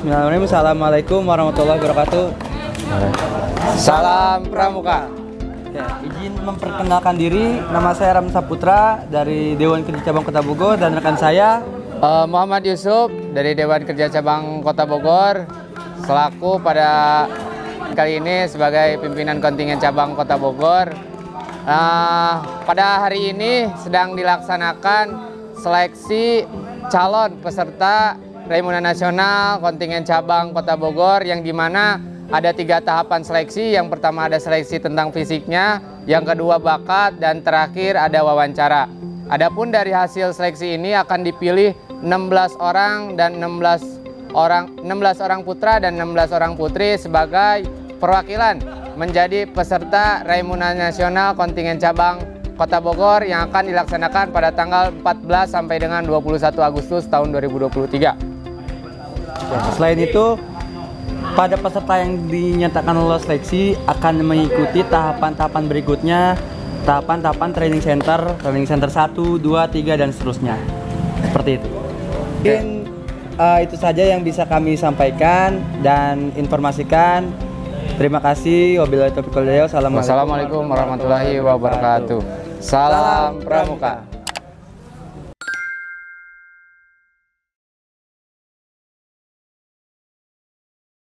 Bismillahirrahmanirrahim. Assalamualaikum warahmatullahi wabarakatuh. Salam Pramuka. Ya, izin memperkenalkan diri. Nama saya Ram Saputra dari Dewan Kerja Cabang Kota Bogor dan rekan saya Muhammad Yusuf dari Dewan Kerja Cabang Kota Bogor, selaku pada kali ini sebagai pimpinan kontingen cabang Kota Bogor. Pada hari ini sedang dilaksanakan seleksi calon peserta Raimunan Nasional kontingen cabang Kota Bogor, yang dimana ada 3 tahapan seleksi. Yang pertama ada seleksi tentang fisiknya, yang kedua bakat, dan terakhir ada wawancara. Adapun dari hasil seleksi ini akan dipilih 16 orang dan 16 orang putra dan 16 orang putri sebagai perwakilan menjadi peserta Raimunan Nasional kontingen cabang Kota Bogor yang akan dilaksanakan pada tanggal 14 sampai dengan 21 Agustus tahun 2023. Selain itu, pada peserta yang dinyatakan lolos seleksi akan mengikuti tahapan-tahapan berikutnya, tahapan-tahapan training center 1, 2, 3 dan seterusnya. Seperti itu. Mungkin itu saja yang bisa kami sampaikan dan informasikan. Terima kasih. Wabillahi taufiq wal hidayah. Wassalamualaikum warahmatullahi wabarakatuh. Salam Pramuka.